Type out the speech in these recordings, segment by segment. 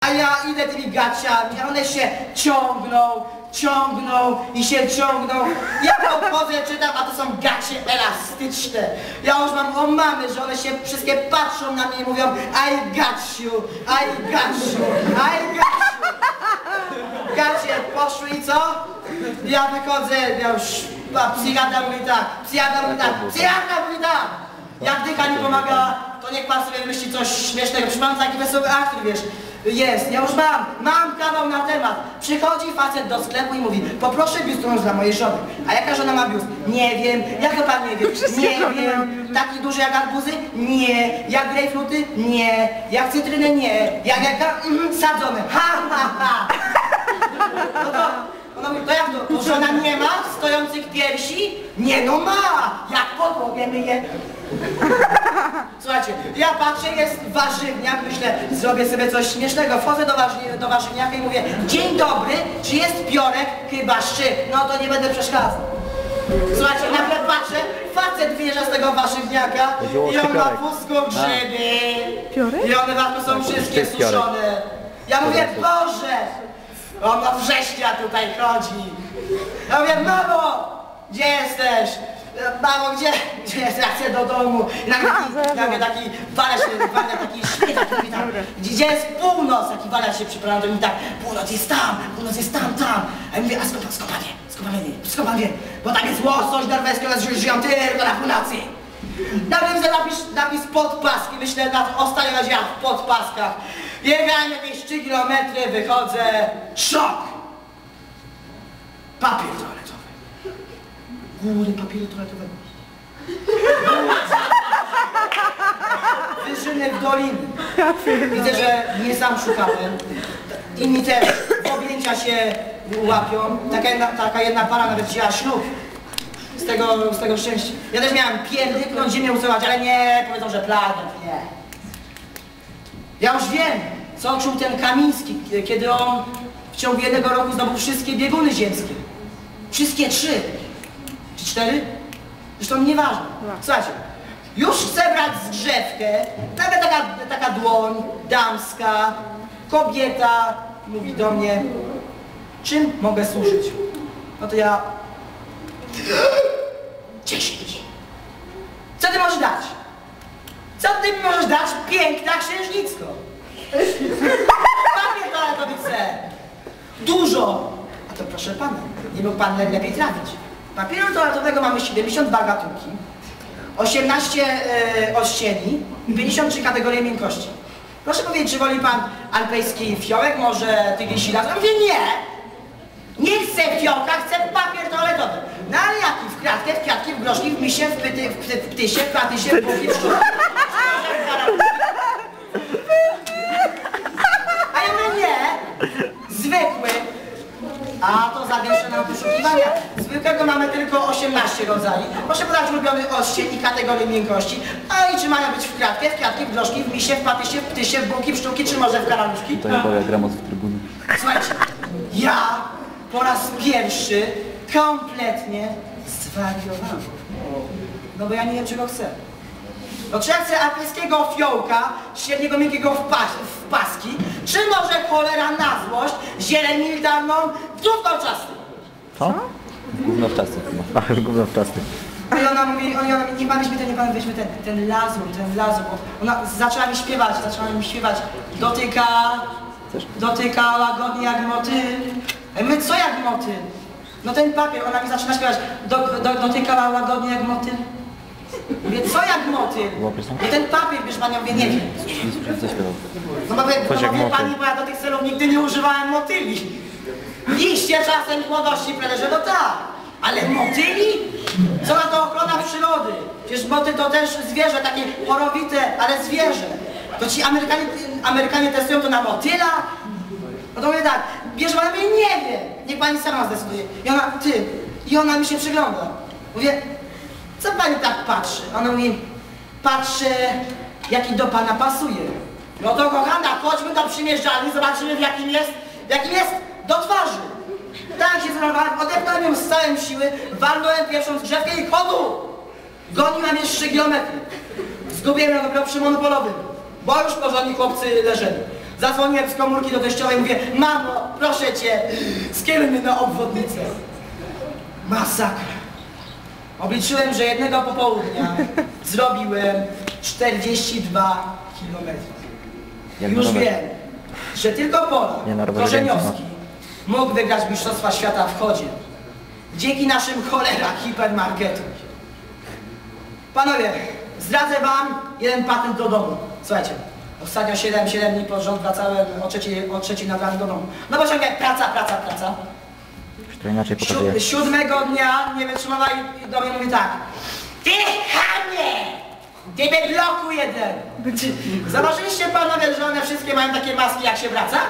a ja idę tymi gaciami, a one się ciągną i się ciągną. Ja podchodzę, czytam, a to są gacie elastyczne. Ja już mam o mamy, że one się wszystkie patrzą na mnie i mówią I got you, I got you, I got you. Gacie poszły i co? Ja wychodzę, ja już, a psychiatra mówi tak, jak dycha nie pomaga, to niech pan sobie wymyśli coś śmiesznego. Przypomnę taki wesoły aktor, wiesz. Jest, ja już mam kawał na temat. Przychodzi facet do sklepu i mówi, poproszę biustonosz dla mojej żony. A jaka żona ma biust? Nie wiem. Jak to pan nie wie? Nie wiem. Taki duży jak arbuzy? Nie. Jak grejpfruty? Nie. Jak cytryny? Nie. Jak sadzone? Ha. No to, ona mówi, to jak to? To żona nie ma stojących piersi? Nie, no ma. Jak podłogę myje. Słuchajcie, ja patrzę, jest warzywniak, myślę, zrobię sobie coś śmiesznego, wchodzę do warzywniaka i mówię, dzień dobry, czy jest piorek? Chyba szczyt, no to nie będę przeszkadzał. Słuchajcie, nagle patrzę, facet wyjeżdża z tego warzywniaka i on ma w wózku grzyby. I one wam są wszystkie suszone. Ja mówię, Boże, on na września tutaj chodzi. Ja mówię, mamo, gdzie jesteś? Mamo, gdzie jest? Ja chcę do domu. I nagle taki wariat taki świetlak, gdzie jest północ? Taki wariat się przypomina do mnie tak, północ jest tam. A ja mówię, a skąd pan wie? Bo tam jest łosoś norweski, one żyją tylko na północy. Nagle widzę napis podpaski, myślę, ostatnio na dział w podpaskach. Jechałem jakieś 3 kilometry, wychodzę, szok! Papier toaletowy. Góry papieru toaletowego. Wyżyny w doliny. Widzę, że nie sam szukałem. Inni też w objęcia się łapią. Taka jedna para nawet wzięła ślub. Z tego szczęścia. Ja też miałem pierdyknąć, ziemię usuwać, ale nie, powiedzą, że plagiat, nie. Ja już wiem, co czuł ten Kamiński, kiedy on w ciągu 1 roku zdobył wszystkie bieguny ziemskie. Wszystkie 3. Czy 4? Zresztą nieważne. Słuchajcie, już chcę brać zgrzewkę, nagle taka dłoń damska, kobieta mówi do mnie, czym mogę służyć? No to ja... 10. Co ty możesz dać? Co ty mi możesz dać, piękna księżniczko? Papier toaletowy chcę. Dużo. A to proszę pana, nie mógł pan lepiej trafić. Papieru toaletowego mamy 72 gatunki, 18 odcieni i 53 kategorie miękkości. Proszę powiedzieć, czy woli pan alpejski fiołek, może tygrisi las? Ja mówię, nie! Nie chcę fiołka, chcę papier toaletowy. No ale jaki? W kratkę, w kwiatki, w groszki, w misie, w ptysie, w patysie, w buki, w szczurze. A ja mówię, nie! Zwykły. A to zawieszone na poszukiwania. Zwykłego mamy tylko 18 rodzajów. Proszę podać ulubiony odcień i kategorię miękkości. A i czy mają być w kratkę, w kwiatki, w groszki, w misie, w patysie, w ptysie, w bułki, w sztuki, czy może w karaluszki? To nie powiem, gram w trybuny. Słuchajcie, ja po raz pierwszy kompletnie zwariowałem. No bo ja nie wiem, czego chcę. No czy ja chcę alpejskiego fiołka, średniego miękkiego w paski, czy może cholera na złość, zieleń militarną w drut kolczasty? Co? Gówno w czasy chyba. Ach, gówno w czasy. I ona mówi, nie pan weźmie ten lazur, bo ona zaczęła mi śpiewać, dotyka łagodnie jak motyl. A my co jak motyl? No ten papier, ona mi zaczyna śpiewać, dotykała łagodnie jak motyl. Mówię, co jak motyl? No ten papier, wiesz pan, ja mówię, nie wiem. No bo wie pani, bo ja do tych celów nigdy nie używałem motyli. Liście czasem w młodości preleże, no tak. Ale motyli? Co na to ochrona przyrody? Przecież motyl to też zwierzę, takie chorowite, ale zwierzę. To ci Amerykanie testują to na motyla? No to mówię tak, bierze pan, mówię, nie wiem. Niech pani sama zdecyduje. I ona mi się przygląda. Mówię, co pani tak patrzy? Ona mówi, patrzę, jaki do pana pasuje. No to kochana, chodźmy do przymierzalni, zobaczymy w jakim jest do twarzy. Tak się zrywałem, odepnąłem ją z całej siły, walnąłem pierwszą zgrzewkę i chodu! Goniłem jeszcze 3 kilometry. Zgubiłem ją dopiero przy monopolowym, bo już porządni chłopcy leżeli. Zadzwoniłem z komórki do teściowej i mówię, mamo, proszę cię, skieruj mnie na obwodnicę. Masakra. Obliczyłem, że jednego popołudnia zrobiłem 42 km. Już wiem, że tylko Polak Korzeniowski mógł wygrać Mistrzostwa Świata w chodzie. Dzięki naszym cholera hipermarketom. Panowie, zdradzę wam jeden patent do domu. Słuchajcie, ostatnio 7 dni pod rząd wracałem o trzeciej nad ranem do domu. No bo ciągle praca. To inaczej pokazuje. Siódmego dnia nie wytrzymała i do mnie mówi tak. Ty chamie! Ty bydloku jeden! Zauważyliście panowie, że one wszystkie mają takie maski jak się wraca?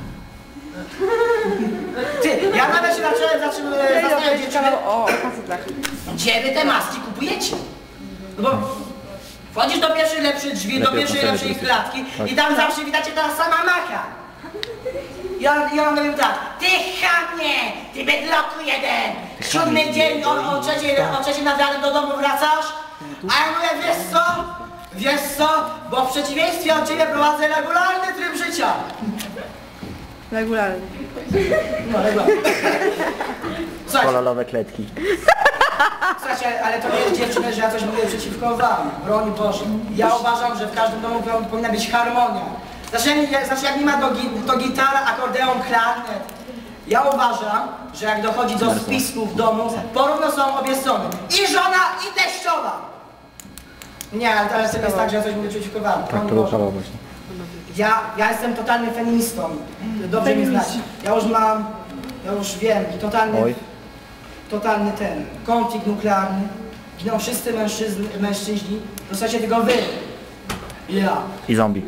Ty, ja nawet się zacząłem zastanawiać dziewczyny, gdzie wy te maski kupujecie? No bo wchodzisz do pierwszej lepszej drzwi, do pierwszej lepszej klatki i tam zawsze widzicie ta sama maka. Ja mówię tak, ty chamie, ty bydloku jeden, 7 dzień o trzeciej nad ranem do domu wracasz, a ja mówię, wiesz co, bo w przeciwieństwie od ciebie prowadzę regularny tryb życia. Regularny. No, regularny. Kolorowe kletki. Słuchajcie, ale to nie jest dziewczyny, że ja coś mówię przeciwko wam, broń Boże. Ja uważam, że w każdym domu powinna być harmonia. Znaczy jak nie ma to gitara, akordeon, klarnet. Ja uważam, że jak dochodzi do spisku w domu, porówno są obie strony. I żona, i teściowa. Nie, ale teraz jest tak, że ja coś mówię przeciwko wam. Tak, to było właśnie. Ja jestem totalnym feministą. Dobrze mnie znacie. Ja już wiem, totalny ten konflikt nuklearny. Giną wszyscy mężczyźni, zostacie tylko wy. Ja. I zombie.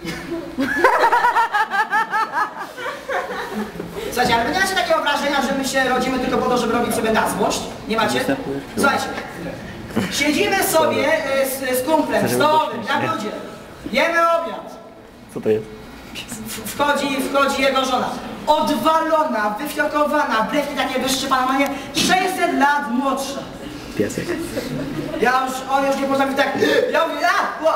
Słuchajcie, ale wy nie macie takiego wrażenia, że my się rodzimy tylko po to, żeby robić sobie na złość? Nie macie? Słuchajcie, siedzimy sobie z kumplem, stołowym, jak ludzie. Jemy obiad. Co to jest? Wchodzi jego żona. Odwalona, wyfiokowana, brewki takie wyszczypane, ma nie 600 lat młodsza. Piesek. On już nie potrafi tak. Ja mówię,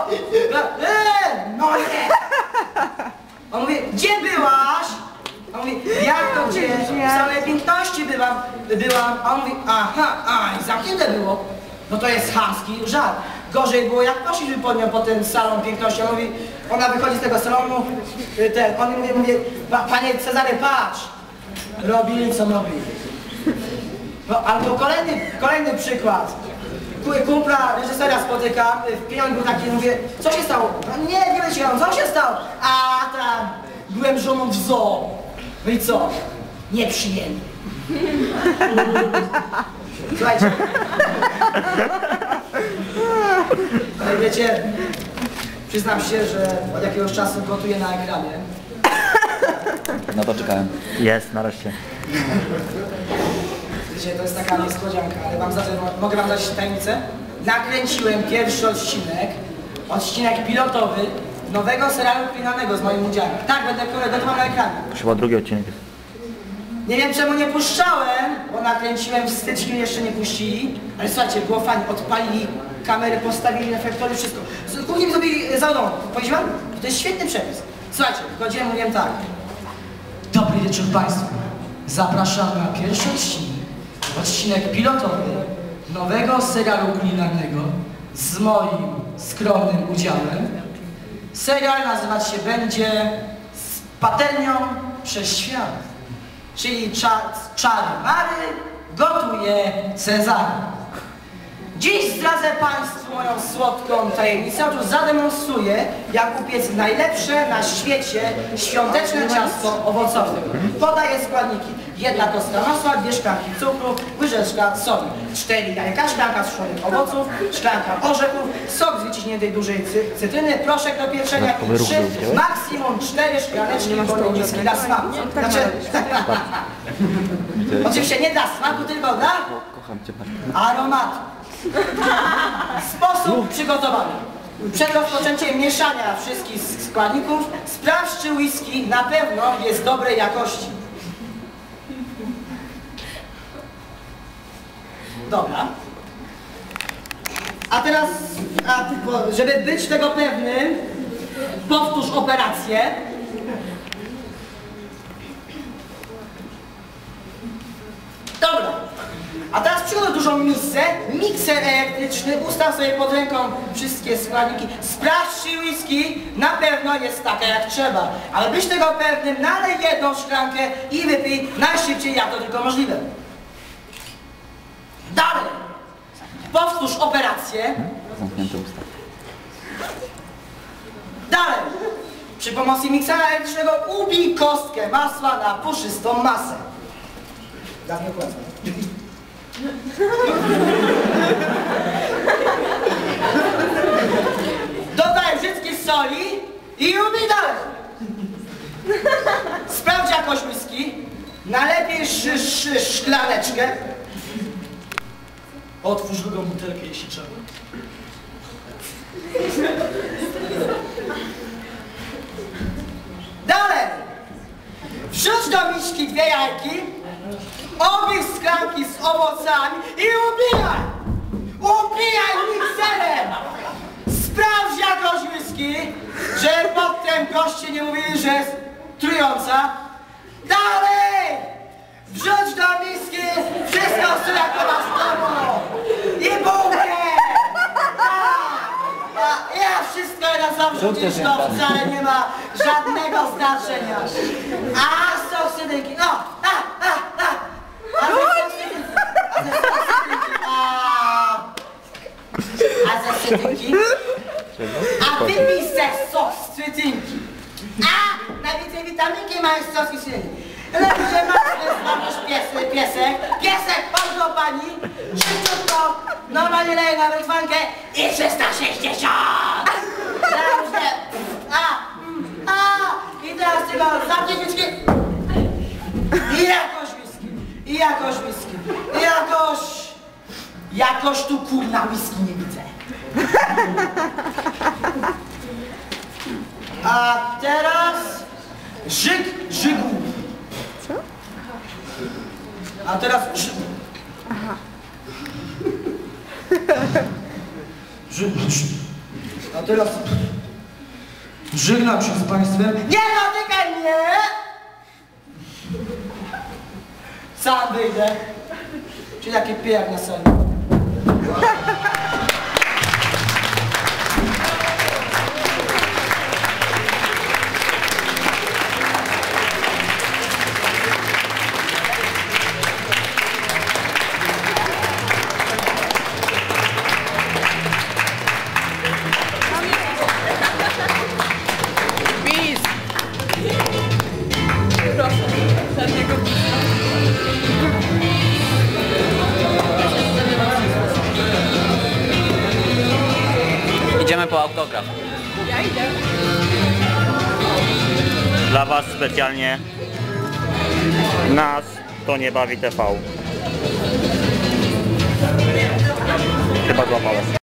no nie! On mówi, gdzie byłaś? On mówi, jak to gdzie? W samej piękności byłam. A on mówi, i zamknięte było. No to jest chamski żart. Gorzej było, jak poszliśmy pod nią po ten salon piękności. Ona wychodzi z tego salonu, on mówi, panie Cezary, patrz. Robili co robili. No, albo kolejny przykład. Kumpla reżysera spotykam, pieniądz był taki, mówię, co się stało? No, nie wiedziałem, co się stało? A tam, byłem żoną w zoo. No i co? Nieprzyjemnie. Słuchajcie. Ale wiecie, przyznam się, że od jakiegoś czasu gotuję na ekranie. No to czekałem. Jest, nareszcie. Wiecie, to jest taka niespodzianka, ale mogę wam dać tajemnicę? Nakręciłem pierwszy odcinek pilotowy nowego serialu kulinarnego z moim udziałem. Tak, będę wam na ekranie. Chyba drugi odcinek jest. Nie wiem czemu nie puszczałem, bo nakręciłem w styczniu, jeszcze nie puścili. Ale słuchajcie, było fajnie, odpalili kamery, postawili reflektory, wszystko. Kuchnię mi zrobili za domu. Powiedziałem? To jest świetny przepis. Słuchajcie, wchodziłem, mówiłem tak. Dobry wieczór Państwu. Zapraszam na pierwszy odcinek pilotowy nowego serialu kulinarnego z moim skromnym udziałem. Serial nazywać się będzie Z patelnią przez świat, czyli czary Mary gotuje Cezary. Dziś zdradzę Państwu moją słodką tajemnicę, otóż zademonstruję, jak upiec najlepsze na świecie świąteczne ciasto owocowe. Podaję składniki. 1 kostka masła, 2 szklanki cukru, łyżeczka soli, 4 jajka, szklanka suszonych owoców, szklanka orzechów, sok z wyciśniętej dużej cytryny, proszek do pieczenia i 3, maksimum 4 szklaneczki wolnej miski dla smaku. Znaczy, oczywiście nie dla smaku, tylko dla aromatu. Sposób przygotowany. Przed rozpoczęciem mieszania wszystkich składników sprawdź, czy whisky na pewno jest dobrej jakości. Dobra. A teraz, żeby być tego pewnym, powtórz operację. dużą misę, mikser elektryczny, ustaw sobie pod ręką wszystkie składniki, sprawdź, czy whisky na pewno jest taka jak trzeba. Ale byś tego pewnym, nalej jedną szklankę i wypij najszybciej jak to tylko możliwe. Dalej! Powtórz operację. Zamknięte usta. Dalej! Przy pomocy miksera elektrycznego ubij kostkę masła na puszystą masę. Dawno płacę. Dodaj brzydkiej soli i ubij dalej. Sprawdź jakość whisky. Nalepiej szklaneczkę. Otwórz drugą butelkę, jeśli trzeba. Dalej! Wrzuć do miski 2 jajki, obie szklanki z owocami i ubijaj! Ubijaj mikserem! Sprawdź jakość whisky, że potem goście nie mówili, że jest trująca. Dalej! Wrzuć do miski wszystko, co jak to masz w domu! I bułkę! Ja wszystko raz wrzucisz, to wcale nie ma żadnego znaczenia. A są cydynki, no! A ze cydynki? A wypij se sok z cydynki. A najwięcej witaminki mają sok z cydynki. Lepsze masz piesek, chodź do pani, szybciutko, normalnie leje na wędfankę i 360! Dobrze! I teraz tylko zamknij whisky. I jakoś whisky, i jakoś whisky, i jakoś tu kurna whisky nie widzę. A teraz żygł. A teraz A teraz żegnam się z państwem. Nie dotykaj mnie! Sam wyjdę. Czyli taki pijak na sali. Idziemy po autograf. Ja idę. Dla was specjalnie nas to nie bawi TV. Chyba złapało.